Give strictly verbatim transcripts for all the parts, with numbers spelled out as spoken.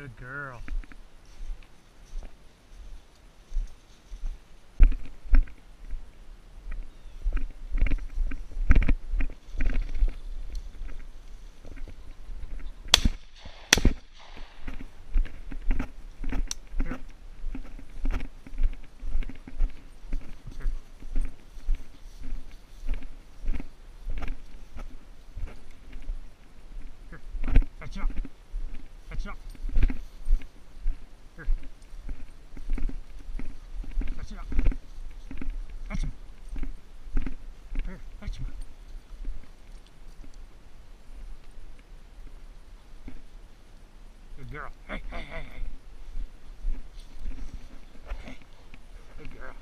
Good girl. Catch up. Catch up. Here. Catch it up. Catch him. Here, catch him. Good girl. Hey, hey, hey, hey. Hey. Good girl.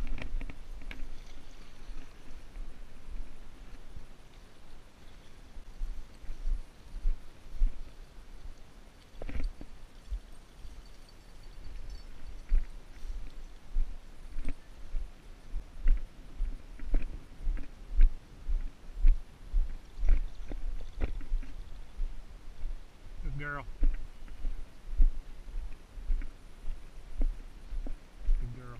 Good girl. Good girl.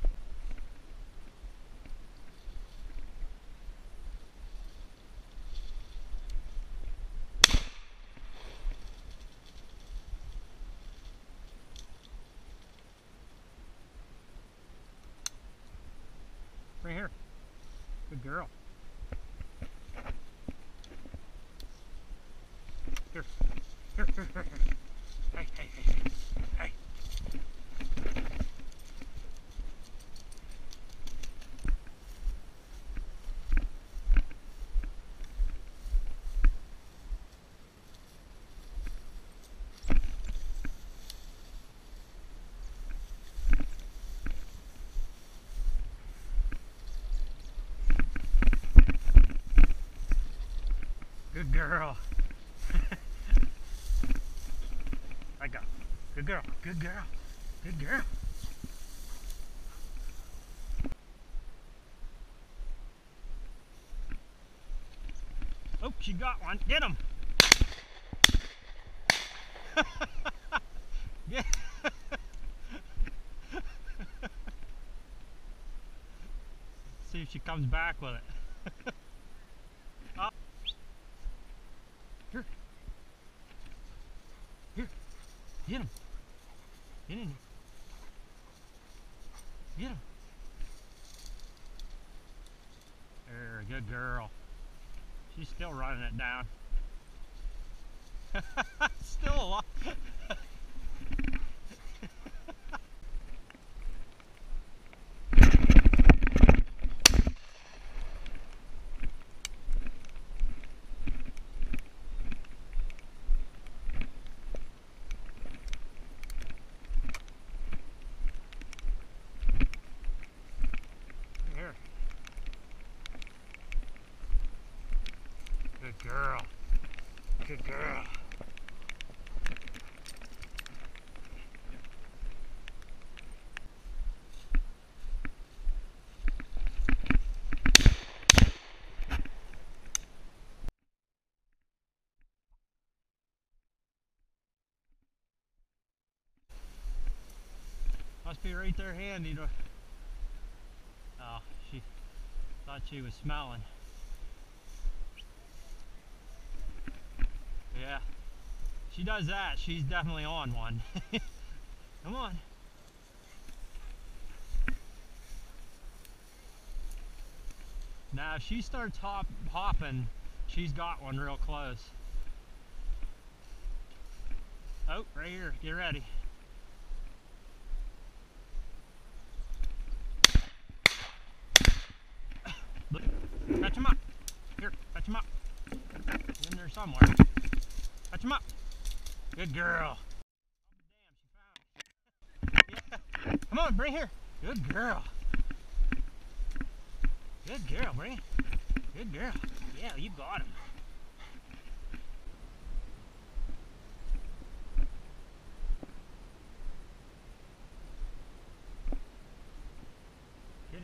Right here. Good girl. Here. Here, here, here, here. Hey, hey, hey, hey. Good girl. I got. Good girl. Good girl. Good girl. Oh, she got one. Get him. Yeah. See if she comes back with it. Oh. Here. Here. Get him. Get in here. Get him. There, good girl. She's still running it down. Still alive. Good girl. Good girl. Must be right there handy to... Oh, she thought she was smelling. Yeah, she does that. She's definitely on one. Come on. Now, if she starts hop, hopping, she's got one real close. Oh, right here. Get ready. Look, catch him up. Here, catch him up. He's in there somewhere. Catch him up. Good girl. Oh, damn, she found it. Yeah. Come on, bring here. Good girl. Good girl, bring it. Good girl. Yeah, you got him. Get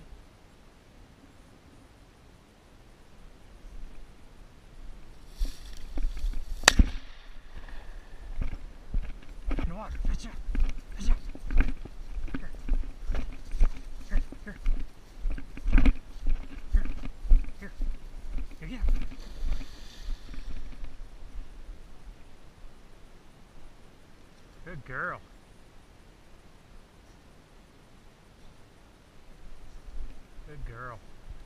it. In the water. Catch her. Good girl. Good girl.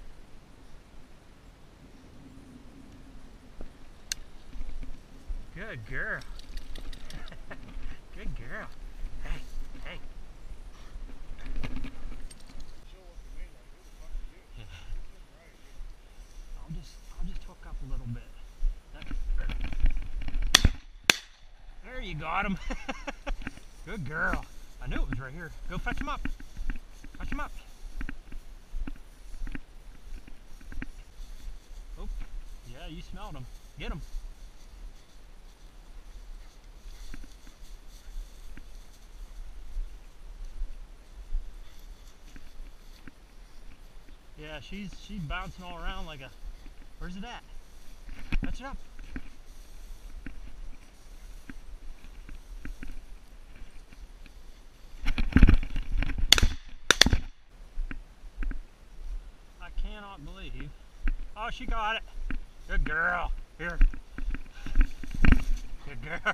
Good girl. Good girl. Hey, hey. Yeah. I'll just, I'll just hook up a little bit. There you got him. Good girl. I knew it was right here. Go fetch him up. Fetch him up. Oh, yeah, you smelled him. Get him. Yeah, she's she's bouncing all around like a. Where's it at? Fetch it up. I cannot believe. Oh, she got it. Good girl. Here. Good girl.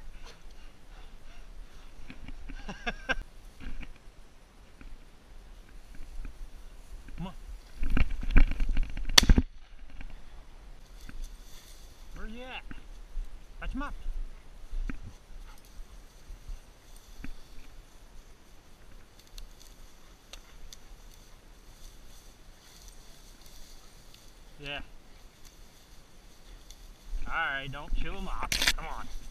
Come on. Where's he at? Fetch him up. Yeah. Alright, don't chew him up. Come on.